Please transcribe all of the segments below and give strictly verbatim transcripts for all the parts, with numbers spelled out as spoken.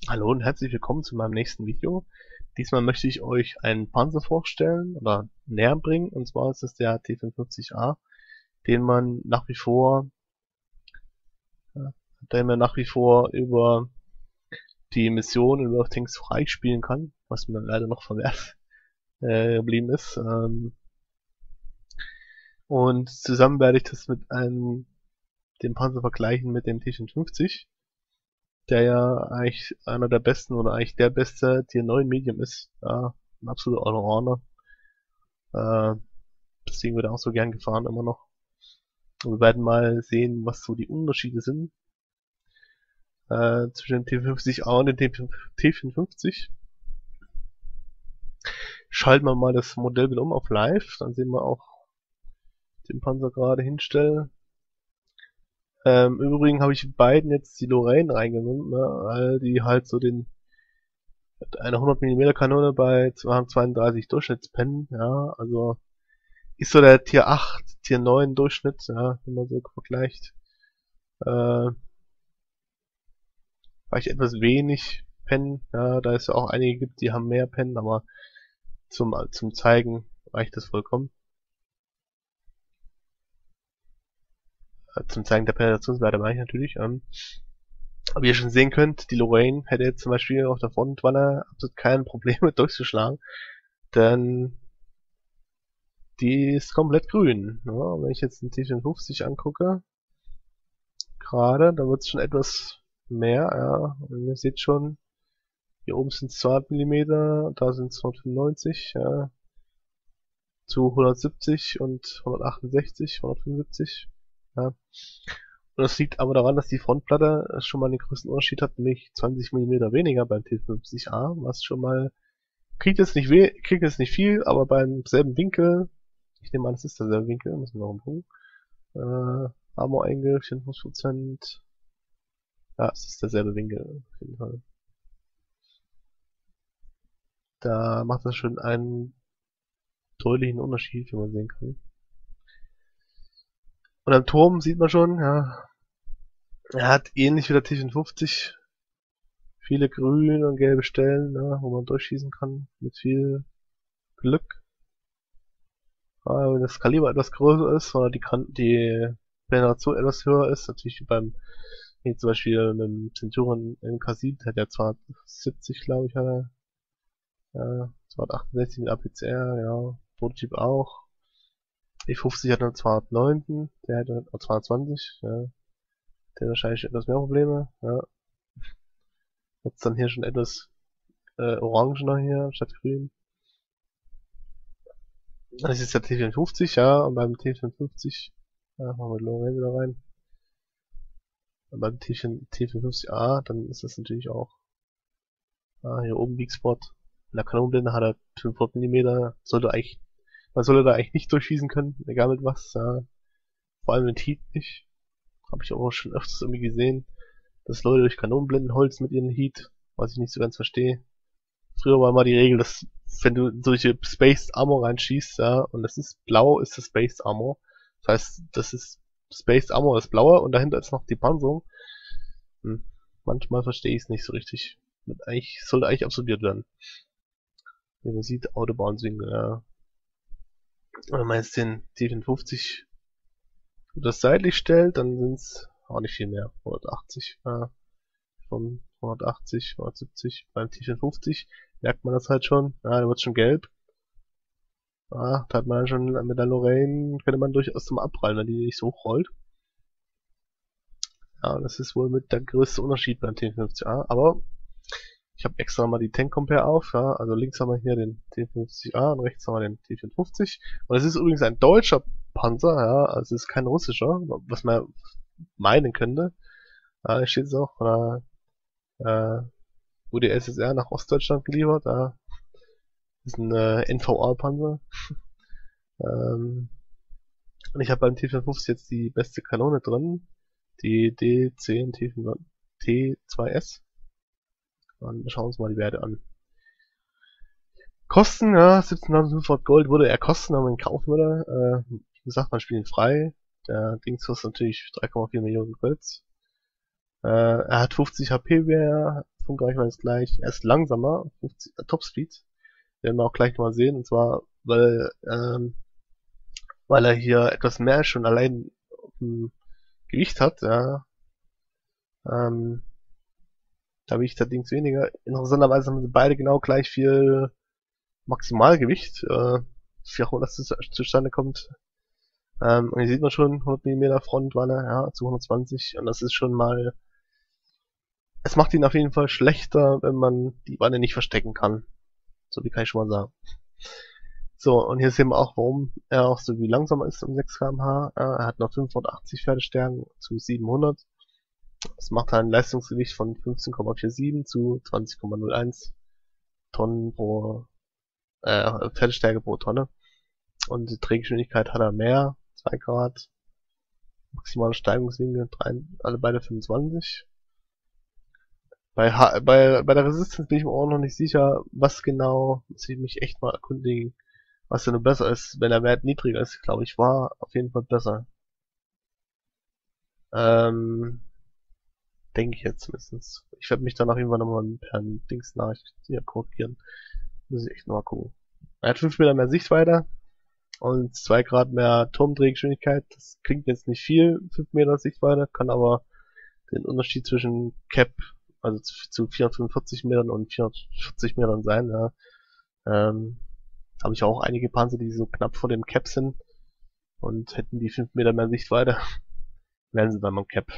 Hallo und herzlich willkommen zu meinem nächsten Video. Diesmal möchte ich euch einen Panzer vorstellen oder näher bringen, und zwar ist es der T fünfundfünfzig A, den man nach wie vor, ja, den man nach wie vor über die Mission über Things freispielen kann, was mir leider noch verwehrt äh, geblieben ist. Ähm, und zusammen werde ich das mit einem, dem Panzer vergleichen mit dem T fünfundfünfzig, der ja eigentlich einer der besten oder eigentlich der beste Tier neun Medium ist. Ja, ein absoluter Allrounder. Äh, deswegen wird er auch so gern gefahren immer noch. Und wir werden mal sehen, was so die Unterschiede sind äh, zwischen dem T fünfundfünfzig A und dem T fünfundfünfzig. Schalten wir mal das Modellbild um auf Live, dann sehen wir auch den Panzer gerade hinstellen. Ähm, Im Übrigen habe ich beiden jetzt die Lorraine reingenommen, ne, weil die halt so den eine hundert Millimeter Kanone bei zweihundertzweiunddreißig Durchschnittspen, ja, also ist so der Tier acht, Tier neun Durchschnitt, ja, wenn man so vergleicht. Äh, Reicht etwas wenig Pen, ja, da es ja auch einige gibt, die haben mehr Pen, aber zum, zum Zeigen reicht das vollkommen. Äh, zum Zeigen der Penetrationswerte meine ich natürlich. Ähm, wie ihr schon sehen könnt, die Lorraine hätte jetzt zum Beispiel auf der Frontwanne absolut kein Problem mit durchzuschlagen, denn die ist komplett grün. Ja, wenn ich jetzt den T fünfundfünfzig angucke, gerade, da wird es schon etwas mehr, ja, und ihr seht schon, hier oben sind es zweihundert Millimeter, da sind es hundertfünfundneunzig, ja, zu hundertsiebzig und hundertachtundsechzig, hundertfünfundsiebzig, ja. Und das liegt aber daran, dass die Frontplatte schon mal den größten Unterschied hat, nämlich zwanzig Millimeter weniger beim T fünfundfünfzig A, was schon mal, kriegt jetzt nicht weh, kriegt jetzt nicht viel, aber beim selben Winkel, ich nehme an, es ist derselbe Winkel, müssen wir noch gucken, äh, Armor Angle, vierundfünfzig Prozent, ja, es ist derselbe Winkel, auf jeden Fall. Da macht das schon einen deutlichen Unterschied, wie man sehen kann. Und am Turm sieht man schon, ja, er hat ähnlich wie der T fünfundfünfzig viele grüne und gelbe Stellen, ja, wo man durchschießen kann, mit viel Glück. Ja, wenn das Kaliber etwas größer ist, oder die, die Penetration etwas höher ist, natürlich wie beim, wie zum Beispiel mit dem Centurion M K sieben, der hat ja zweihundertsiebzig, glaube ich, hat er, ja, zweihundertachtundsechzig mit A P C R, ja, Prototyp auch. E fünfzig hat dann zweihundertneun, der hätte zweihundertzwanzig, ja, der hat wahrscheinlich etwas mehr Probleme, ja. Jetzt dann hier schon etwas äh, orangener hier statt grün. Das ist der T vierundfünfzig, ja, und beim T fünfundfünfzig, ja, machen wir Lorraine wieder rein. Und beim T fünfundfünfzig A, dann ist das natürlich auch, ah, hier oben Weak Spot. In der Kanonenblende hat er fünfhundert Millimeter, sollte eigentlich, man sollte da eigentlich nicht durchschießen können, egal mit was, ja. Vor allem mit Heat nicht. Habe ich auch schon öfters irgendwie gesehen, dass Leute durch Kanonenblenden holzen mit ihren Heat, was ich nicht so ganz verstehe. Früher war mal die Regel, dass wenn du solche Spaced Armor reinschießt, ja, und das ist blau, ist das Spaced Armor. Das heißt, das ist Spaced Armor, das blaue, und dahinter ist noch die Panzerung. Hm. Manchmal verstehe ich es nicht so richtig. Mit eigentlich, sollte eigentlich absorbiert werden. Wie man sieht, Autobahnswinkel, ja. Wenn man jetzt den T fünfundfünfzig das seitlich stellt, dann sind es auch nicht viel mehr. hundertachtzig, ja. Von hundertachtzig, hundertsiebzig. Beim T fünfundfünfzig merkt man das halt schon. Ja, da wird schon gelb. Ja, da hat man schon mit der Lorraine, könnte man durchaus zum Abprallen, wenn die nicht so hochrollt. Ja, das ist wohl mit der größte Unterschied beim T fünfundfünfzig A. Aber ich habe extra mal die Tank Compare auf. Ja, also links haben wir hier den T fünfundfünfzig A und rechts haben wir den T vierundfünfzig. Und es ist übrigens ein deutscher Panzer, ja, also es ist kein russischer, was man meinen könnte. Ja, da steht es auch von der äh, U D S S R nach Ostdeutschland geliefert. Ja. Das ist ein äh, N V A-Panzer. ähm, und ich habe beim T vierundfünfzig jetzt die beste Kanone drin, die D zehn T zwei S. Und schauen wir uns mal die Werte an. Kosten, ja, siebzehntausendfünfhundert Gold würde er kosten, wenn man ihn kaufen würde. Äh, wie gesagt, man spielt ihn frei. Der Dings kostet natürlich drei Komma vier Millionen Gold. Äh, er hat fünfzig H P, wer Funkreichweite ist gleich. Er ist langsamer, fünfzig, äh, Topspeed. Werden wir auch gleich mal sehen. Und zwar, weil, ähm, weil er hier etwas mehr schon allein auf dem Gewicht hat, ja. Ähm, da wiegt allerdings weniger. Interessanterweise haben sie beide genau gleich viel Maximalgewicht, äh, wie das zustande kommt. Ähm, und hier sieht man schon hundert Millimeter Frontwanne, ja, zu hundertzwanzig. Und das ist schon mal, es macht ihn auf jeden Fall schlechter, wenn man die Wanne nicht verstecken kann. So wie kann ich schon mal sagen. So, und hier sehen wir auch, warum er auch so wie langsamer ist um sechs Kilometer pro Stunde. Äh, er hat noch fünfhundertachtzig Pferdestärken zu siebenhundert. Das macht ein Leistungsgewicht von fünfzehn Komma siebenundvierzig zu zwanzig Komma null eins Tonnen pro äh, Pferdestärke pro Tonne. Und die Drehgeschwindigkeit hat er mehr, zwei Grad. Maximale Steigungswinkel, drei, alle beide fünfundzwanzig. Bei, H bei, bei der Resistance bin ich mir auch noch nicht sicher, was genau, muss ich mich echt mal erkundigen, was denn nur besser ist. Wenn der Wert niedriger ist, glaube ich, war auf jeden Fall besser. Ähm, denke ich jetzt zumindest. Ich werde mich dann auf jeden Fall nochmal per Dings Nachricht hier korrigieren. Muss ich echt nochmal gucken. Er hat fünf Meter mehr Sichtweite und zwei Grad mehr Turmdrehgeschwindigkeit. Das klingt jetzt nicht viel, fünf Meter Sichtweite, kann aber den Unterschied zwischen Cap, also zu, zu vierhundertfünfundvierzig Metern und vierhundertvierzig Metern sein, ja. Ähm, habe ich auch einige Panzer, die so knapp vor dem Cap sind und hätten die fünf Meter mehr Sichtweite, wären sie dann am Cap.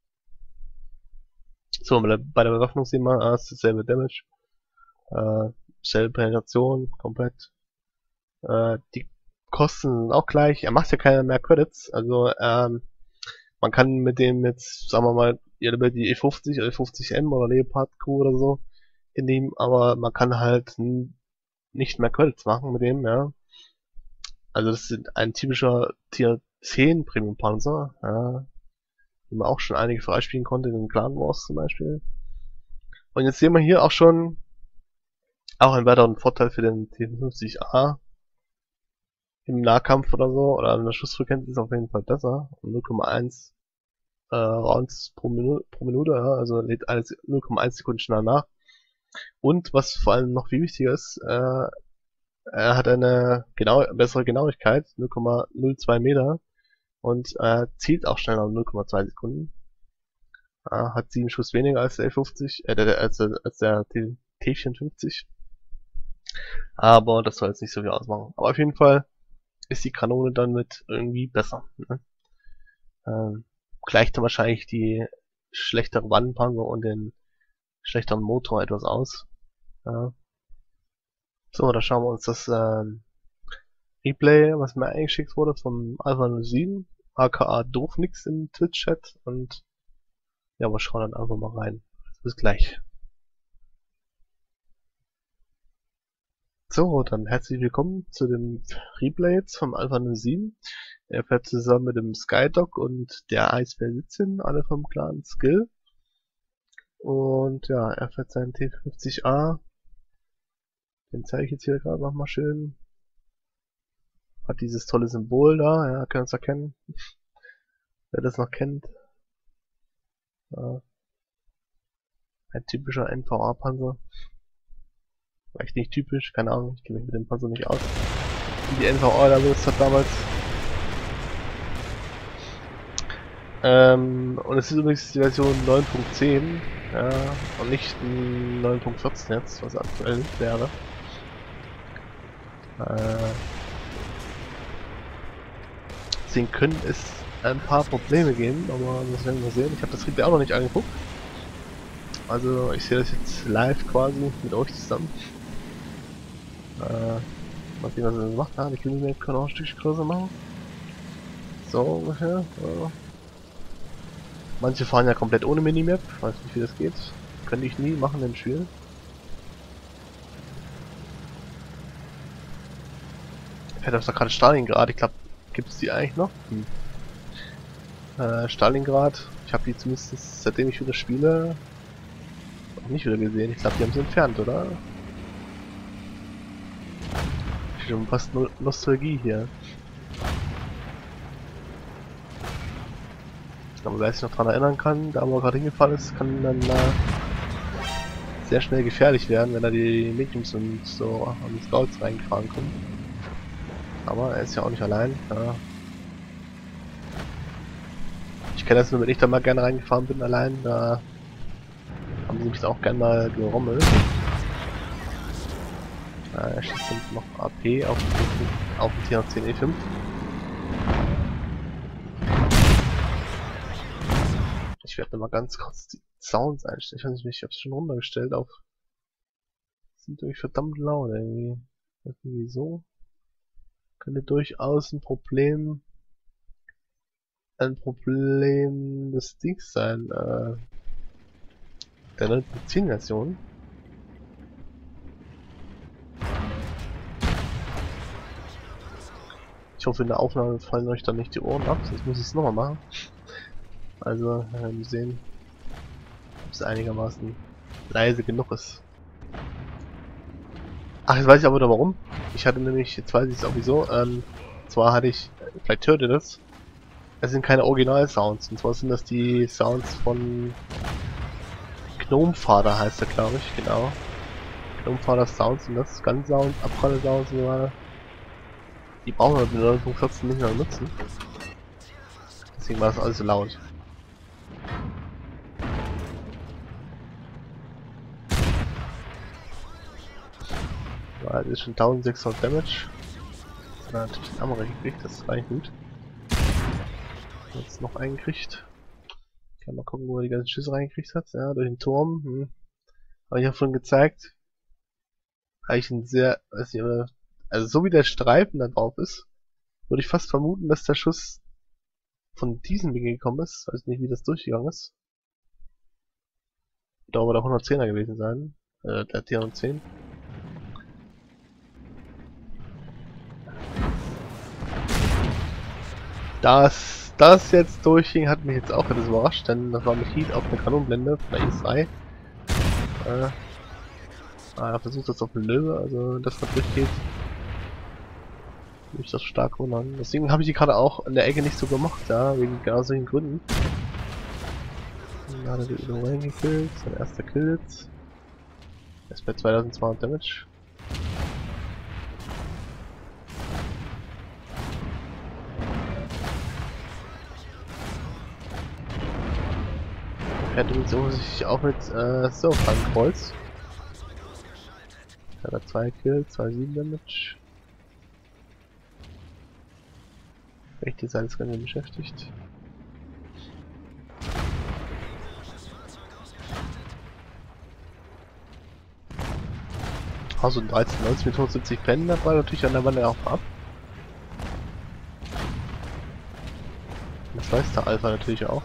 So, bei der, bei der Bewaffnung sehen wir, ah, ist dasselbe Damage, äh, selbe Penetration, komplett. Äh, die Kosten sind auch gleich, er macht ja keine mehr Credits, also ähm, man kann mit dem jetzt, sagen wir mal, die E fünfzig oder E fünfzig M oder Leopard Q oder so nehmen, aber man kann halt nicht mehr Credits machen mit dem, ja. Also das ist ein typischer Tier zehn Premium Panzer, ja, den man auch schon einige freispielen konnte, in den Clan Wars zum Beispiel. Und jetzt sehen wir hier auch schon auch einen weiteren Vorteil für den T fünfzig A. Im Nahkampf oder so, oder an der Schussfrequenz ist auf jeden Fall besser. null Komma eins äh, Rounds pro Minute, pro Minute, ja, also lädt alles null Komma eins Sekunden schneller nach. Und was vor allem noch viel wichtiger ist, äh, er hat eine genau, bessere Genauigkeit, null Komma null zwei Meter, und äh, zielt auch schneller um null Komma zwei Sekunden. Äh, hat sieben Schuss weniger als der E fünfzig, äh, der, als, als der T vierundfünfzig. Aber das soll jetzt nicht so viel ausmachen. Aber auf jeden Fall ist die Kanone dann mit irgendwie besser. Ne? Ähm, gleicht dann wahrscheinlich die schlechtere Wannenpanzer und den schlechteren Motor etwas aus. Ja. So, da schauen wir uns das ähm, Replay, was mir eingeschickt wurde, vom Alpha null sieben, aka Doofnix im Twitch-Chat, und ja, wir schauen dann einfach mal rein. Bis gleich. So, dann herzlich willkommen zu dem Replay jetzt vom Alpha null sieben. Er fährt zusammen mit dem Skydog und der Eisbär sitzen, alle vom Clan Skill. Und ja, er fährt seinen T fünfzig A. Den zeige ich jetzt hier gerade nochmal schön. Hat dieses tolle Symbol da, ja, kann es erkennen. Wer das noch kennt. Ja. Ein typischer N V A-Panzer. Vielleicht nicht typisch, keine Ahnung, ich kenne mich mit dem Panzer nicht aus. Wie die N V A da benutzt hat damals. Ähm, und es ist übrigens die Version neun Punkt zehn, ja, und nicht neun Punkt vierzehn jetzt, was aktuell wäre. Äh, deswegen können es ein paar Probleme geben, aber das werden wir sehen. Ich habe das Replay auch noch nicht angeguckt. Also ich sehe das jetzt live quasi mit euch zusammen. Äh, mal sehen, was er macht. Ja, die Kilometer können auch ein Stückchen größer machen. So ungefähr. Ja. Manche fahren ja komplett ohne Minimap. Weiß nicht, wie das geht. Könnte ich nie machen im Spiel. Ich hätte doch gerade Stalingrad. Ich glaube, gibt es die eigentlich noch? Hm. Äh, Stalingrad. Ich habe die zumindest, seitdem ich wieder spiele, noch nicht wieder gesehen. Ich glaube, die haben sie entfernt, oder? Schon fast no Nostalgie hier. Aber wer sich noch dran erinnern kann, da wo er gerade hingefallen ist, kann dann äh, sehr schnell gefährlich werden, wenn da die Mediums und so an die Scouts reingefahren kommen. Aber er ist ja auch nicht allein. Ja. Ich kenne das nur, wenn ich da mal gerne reingefahren bin allein, da haben sie mich auch gerne mal gerommelt. Ja, er schießt dann noch A P auf, auf den T neunzehn E fünf. Ich werde mal ganz kurz die Sounds einstellen. Ich weiß nicht, ich habe es schon runtergestellt auf. Sind irgendwie verdammt laut irgendwie. Irgendwie so. Könnte durchaus ein Problem. Ein Problem des Dings sein. Äh, der neuen Version. Ich hoffe, in der Aufnahme fallen euch dann nicht die Ohren ab, sonst muss ich es nochmal machen. Also, äh, wir sehen, ob es einigermaßen leise genug ist. Ach, jetzt weiß ich aber wieder warum. Ich hatte nämlich, jetzt weiß ich es sowieso, ähm, zwar hatte ich, vielleicht hört ihr das, es sind keine Original-Sounds, und zwar sind das die Sounds von Gnomefather heißt er, glaube ich, genau. Gnomefather Sounds sind das, Gun-Sounds, Abpralle-Sounds und so weiter. Die brauchen wir mit der neuen Punkt vierzehn nicht mehr nutzen. Deswegen war das alles so laut. Ja, das ist schon eintausendsechshundert Damage. Das hat er natürlich den Amore gekriegt, das war eigentlich gut. Jetzt noch einen gekriegt. Kann mal gucken, wo er die ganzen Schüsse reingekriegt hat. Ja, durch den Turm. Hm. Habe ich ja vorhin gezeigt. Eigentlich ein sehr, weiß nicht, aber, also so wie der Streifen da drauf ist, würde ich fast vermuten, dass der Schuss von diesem Ding gekommen ist. Weiß nicht, wie das durchgegangen ist. Da aber der hundertzehner gewesen sein. Äh, der T neunzehn. Das, das jetzt durchging, hat mich jetzt auch etwas überrascht, denn das war mit Heat auf eine Kanonenblende von der I S drei. Äh, ah, versucht das auf den Löwe, also das was durchgeht. Mich das stark wundern. Deswegen habe ich die gerade auch in der Ecke nicht so gemacht, ja, wegen genau solchen Gründen. Dann hat er die Übung reingekillt, sein erster Kill jetzt. Er ist bei zweitausendzweihundert Damage. Er hat übrigens offensichtlich auch mit äh, Surfern-Kreuz. Hat er zwei Kills, zwei sieben Damage. Rechte Seite ist ganz beschäftigt. Also ein dreizehn neunzig mit hundertsiebzig Pennen, das war natürlich an der Wand auch ab. Das weiß der Alpha natürlich auch.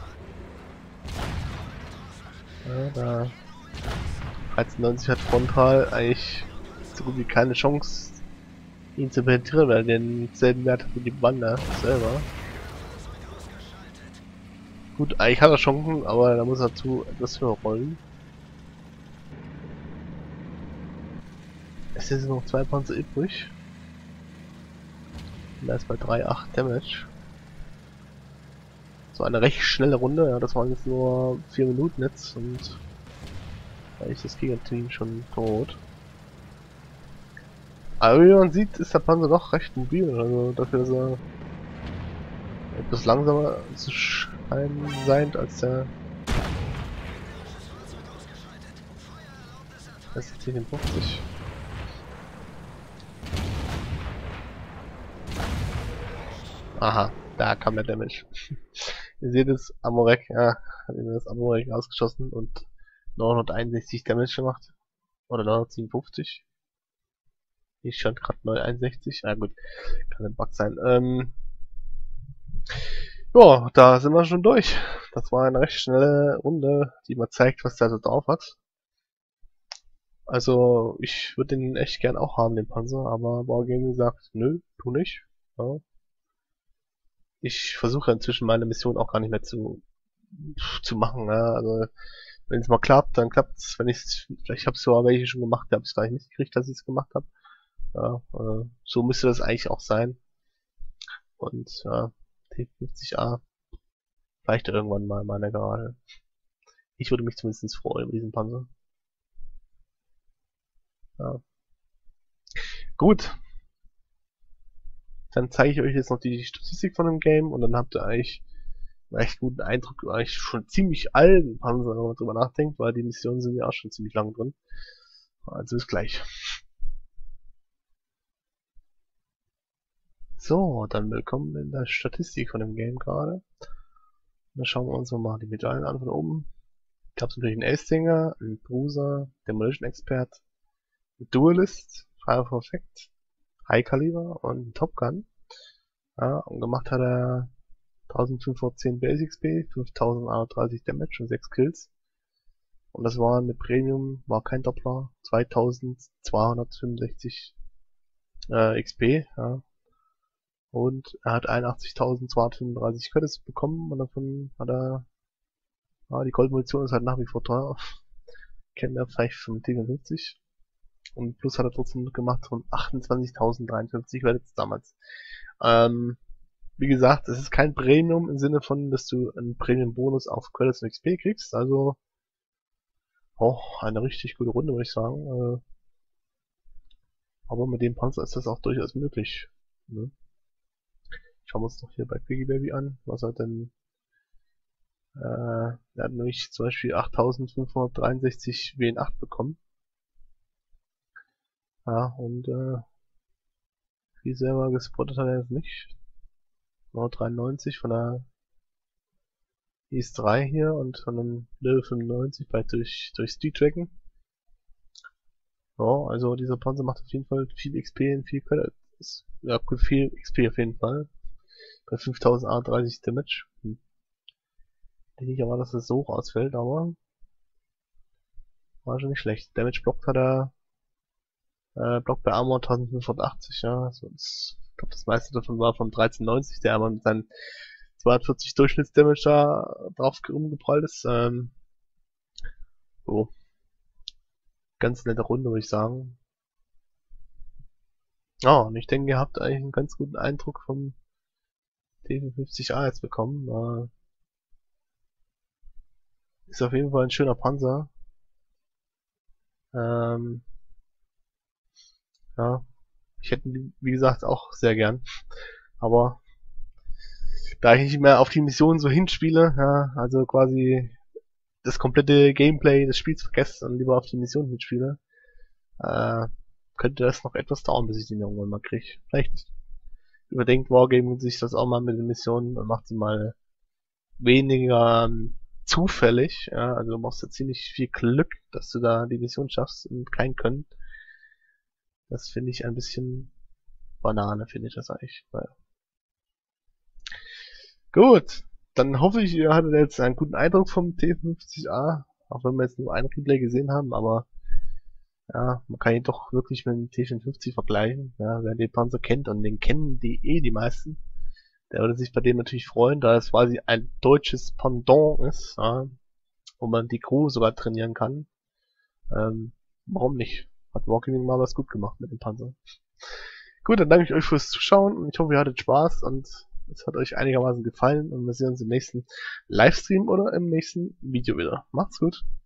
Ja, da dreizehn neunzig hat frontal eigentlich so gut wie keine Chance, ihn zu penetrieren, weil er denselben Wert hat wie die Wander selber. Gut, eigentlich hat er Chancen, aber da muss er zu etwas höher rollen. Es sind noch zwei Panzer übrig. Und er ist bei drei Komma acht Damage. So eine recht schnelle Runde, ja, das waren jetzt nur vier Minuten jetzt und da ist das Gegnerteam schon tot. Aber wie man sieht, ist der Panzer doch recht mobil, also dafür, dass er etwas langsamer zu sein als der S C vierundfünfzig. Aha, da kam der Damage. Ihr seht es, Amorek, ja, hat ihm das Amorek ausgeschossen und neunhunderteinundsechzig Damage gemacht. Oder neunhundertsiebenundfünfzig. Ich stand gerade neunhunderteinundsechzig. Ah gut, kann ein Bug sein. Ähm, ja, da sind wir schon durch. Das war eine recht schnelle Runde, die mal zeigt, was der so drauf hat. Also, ich würde den echt gern auch haben, den Panzer, aber Wargaming sagt, nö, tu nicht. Ja. Ich versuche inzwischen meine Mission auch gar nicht mehr zu zu machen. Ja. Also, wenn es mal klappt, dann klappt's. Wenn ich vielleicht habe so welche schon gemacht, da habe ich gar nicht mitgekriegt, dass ich es gemacht habe. Ja, äh, so müsste das eigentlich auch sein. Und ja, T fünfzig A vielleicht irgendwann mal in meiner Garage. Ich würde mich zumindest freuen über diesen Panzer. Ja. Gut. Dann zeige ich euch jetzt noch die Statistik von dem Game und dann habt ihr eigentlich einen echt guten Eindruck über eigentlich schon ziemlich alten Panzer, wenn man drüber nachdenkt, weil die Missionen sind ja auch schon ziemlich lang drin. Also bis gleich. So, dann willkommen in der Statistik von dem Game gerade. Dann schauen wir uns mal die Medaillen an von oben. Ich habe natürlich einen Ace-Dinger, einen Bruiser, Demolition Expert, einen Duelist, Fire for Effect, High Caliber und einen Top Gun. Ja, und gemacht hat er eintausendfünfhundertzehn Base X P, fünftausendeinhundertdreißig Damage und sechs Kills. Und das war mit Premium, war kein Doppler, zweitausendzweihundertfünfundsechzig äh, X P. Ja. Und er hat einundachtzigtausendzweihundertfünfunddreißig Credits bekommen und davon hat er, ja, die Goldmunition ist halt nach wie vor teuer. Kennen wir vielleicht vom T fünfundfünfzig. Und plus hat er trotzdem gemacht von achtundzwanzigtausenddreiundfünfzig Credits damals. Ähm, wie gesagt, es ist kein Premium im Sinne von, dass du einen Premium-Bonus auf Credits und X P kriegst. Also, oh, eine richtig gute Runde, würde ich sagen. Äh, aber mit dem Panzer ist das auch durchaus möglich. Ne? Schauen wir uns noch hier bei Piggy Baby an, was er denn, äh, er hat nämlich zum Beispiel achttausendfünfhundertdreiundsechzig W N acht bekommen. Ja, und, äh, viel selber gespottet hat er jetzt nicht. Nur dreiundneunzig von der E S drei hier und von einem Level fünfundneunzig bei durch, durch Street Tracken. Ja, also dieser Panzer macht auf jeden Fall viel X P und viel Credits. Ja, gut, viel X P auf jeden Fall. Bei fünftausendeinhundertdreißig Damage. Hm. Ich nicht erwartet, dass es so hoch ausfällt, aber war schon nicht schlecht. Damage blockt hat er, äh, blockt bei Armor eintausendfünfhundertachtzig, ja. Also das, ich glaube, das meiste davon war vom dreizehnhundertneunzig, der einmal mit seinen zweihundertvierzig Durchschnittsdamage da drauf umgeprallt ist. Ähm, so. Ganz nette Runde, würde ich sagen. Ja, und ich denke, ihr habt eigentlich einen ganz guten Eindruck vom T fünfundfünfzig A jetzt bekommen. Äh, ist auf jeden Fall ein schöner Panzer. Ähm, ja, ich hätte ihn, wie gesagt, auch sehr gern. Aber da ich nicht mehr auf die Mission so hinspiele, ja, also quasi das komplette Gameplay des Spiels vergesse und lieber auf die Mission hinspiele, äh, könnte das noch etwas dauern, bis ich den irgendwann mal kriege. Vielleicht überdenkt Wargaming sich das auch mal mit den Missionen und macht sie mal weniger ähm, zufällig. Ja, also du brauchst ja ziemlich viel Glück, dass du da die Mission schaffst und kein Können. Das finde ich ein bisschen Banane, finde ich das eigentlich. Naja. Gut, dann hoffe ich, ihr hattet jetzt einen guten Eindruck vom T fünfundfünfzig A, auch wenn wir jetzt nur ein Replay gesehen haben, aber ja, man kann ihn doch wirklich mit dem T fünfundfünfzig vergleichen. Ja, wer den Panzer kennt, und den kennen die eh die meisten, der würde sich bei dem natürlich freuen, da es quasi ein deutsches Pendant ist, ja, wo man die Crew sogar trainieren kann. Ähm, warum nicht? Hat Wargaming mal was gut gemacht mit dem Panzer. Gut, dann danke ich euch fürs Zuschauen und ich hoffe, ihr hattet Spaß und es hat euch einigermaßen gefallen und wir sehen uns im nächsten Livestream oder im nächsten Video wieder. Macht's gut!